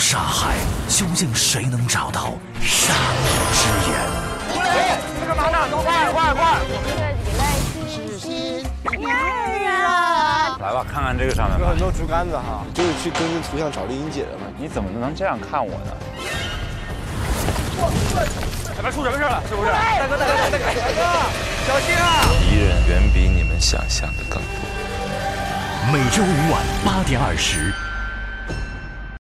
杀害，究竟谁能找到杀人之眼？ 这干嘛呢？快！ 来吧，看看这个上面。 有很多竹竿子哈，就是去跟着图像找丽英姐的嘛。 你怎么能这样看我呢？ 前面出什么事了？是不是？大哥，小心啊！ 敌人远比你们想象的更多。 每周五晚8点20。